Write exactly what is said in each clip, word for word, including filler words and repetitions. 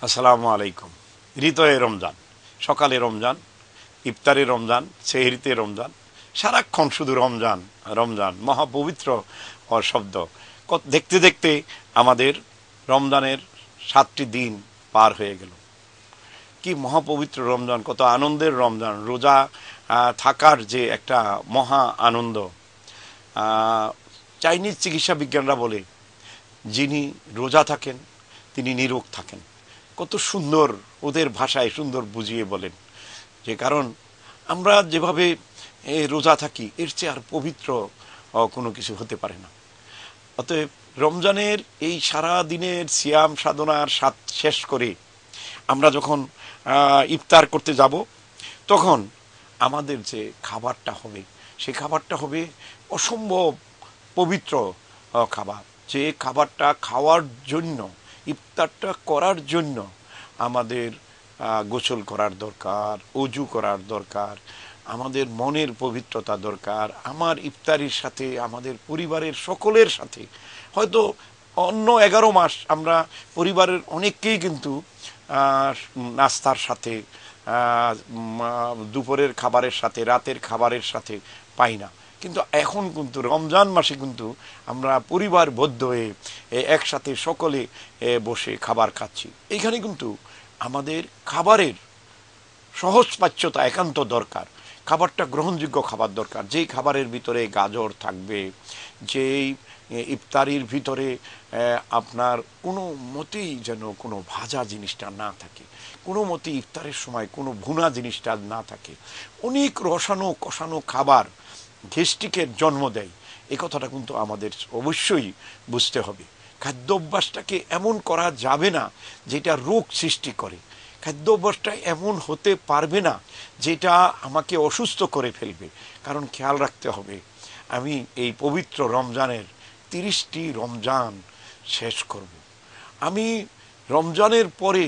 আসসালামু আলাইকুম। হৃদয়ে রমজান, সকালে রমজান, ইফতারে রমজান, সেহরিতে রমজান, সারাক্ষণ শুধু রমজান রমজান মহাপবিত্র ও শব্দ। কত- দেখতে দেখতে আমাদের রমজানের সাতটি দিন পার হয়ে গেল। কি মহাপবিত্র রমজান, কত আনন্দের রমজান। রোজা আহ, থাকার যে একটা মহা আনন্দ। আহ, চাইনিজ চিকিৎসা বিজ্ঞানরা বলে যিনি রোজা থাকেন তিনি নিরোগ থাকেন। কত সুন্দর ওদের ভাষায় সুন্দর বুঝিয়ে বলেন যে কারণ আমরা যেভাবে এ, রোজা থাকি এর চেয়ে আর পবিত্র অ, কোনো কিছু হতে পারে না। অতএব রমজানের এই সারা দিনের সিয়াম সাধনার স্বাদ শেষ করে আমরা যখন আহ, ইফতার করতে যাব তখন আমাদের যে খাবারটা হবে সেই খাবারটা হবে অসম্ভব পবিত্র আহ, খাবার। যে খাবারটা খাওয়ার জন্য, ইফতারটা করার জন্য আমাদের আহ, গোসল করার দরকার, অজু করার দরকার, আমাদের মনের পবিত্রতা দরকার। আমার ইফতারির সাথে আমাদের পরিবারের সকলের সাথে হয়তো অন্য এগারো মাস আমরা পরিবারের অনেককেই কিন্তু আহ, নাস্তার সাথে, আহ, উম, আহ, দুপুরের খাবারের সাথে, রাতের খাবারের সাথে পাই না। কিন্তু এখন কিন্তু রমজান মাসে কিন্তু আমরা পরিবারবদ্ধ হয়ে এ, একসাথে সকলে এ, বসে খাবার খাচ্ছি। এইখানে কিন্তু আমাদের খাবারের সহজপাচ্যতা একান্ত দরকার। খাবারটা গ্রহণযোগ্য খাবার দরকার, যেই খাবারের ভিতরে গাজর থাকবে, যেই এ, ইফতারির ভিতরে এ, আপনার কোনো মতেই যেন কোনো ভাজা জিনিসটা না থাকে, কোনো মতেই ইফতারের সময় কোনো ভুনা জিনিসটা না থাকে। অনেক রসানো কষানো খাবার গ্যাস্ট্রিকের জন্ম দেয়, এ কথাটা কিন্তু আমাদের অবশ্যই বুঝতে হবে। খাদ্য অভ্যাসটাকে এমন করা যাবে না যেটা রোগ সৃষ্টি করে। খাদ্য অভ্যাসটা এমন হতে পারবে না যেটা আমাকে অসুস্থ করে ফেলবে। কারণ খেয়াল রাখতে হবে, আমি এই পবিত্র রমজানের তিরিশটি রমজান শেষ করব। আমি রমজানের পরে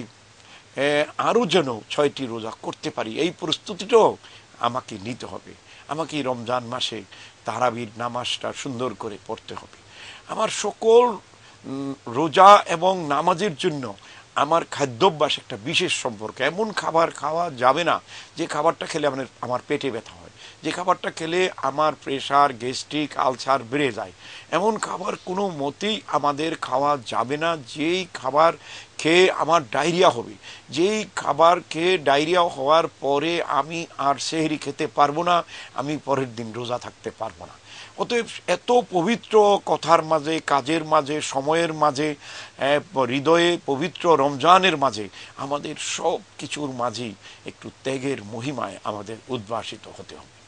আরও যেন ছয়টি রোজা করতে পারি এই প্রস্তুতিটাও আমাকে নিতে হবে। আমাকে এই রমজান মাসে তারাবির নামাজটা সুন্দর করে পড়তে হবে। আমার সকল উম, রোজা এবং নামাজের জন্য আমার খাদ্যাভ্যাস একটা বিশেষ সম্পর্ক। এমন খাবার খাওয়া যাবে না যে খাবারটা খেলে আমার আমার পেটে ব্যথা হয়, যে খাবারটা খেলে আমার প্রেশার, গ্যাস্ট্রিক, আলসার বেড়ে যায়। এমন খাবার কোনো মতেই আমাদের খাওয়া যাবে না যেই খাবার খেয়ে আমার ডায়রিয়া হবে, যেই খাবার খেয়ে ডায়রিয়া হওয়ার পরে আমি আর সেহরি খেতে পারবো না, আমি পরের দিন রোজা থাকতে পারবো না। অতএব এত পবিত্র কথার মাঝে, কাজের মাঝে, সময়ের মাঝে, হৃদয়ে পবিত্র রমজানের মাঝে আমাদের সব কিছুর মাঝেই একটু ত্যাগের মহিমায় আমাদের উদ্ভাসিত হতে হবে।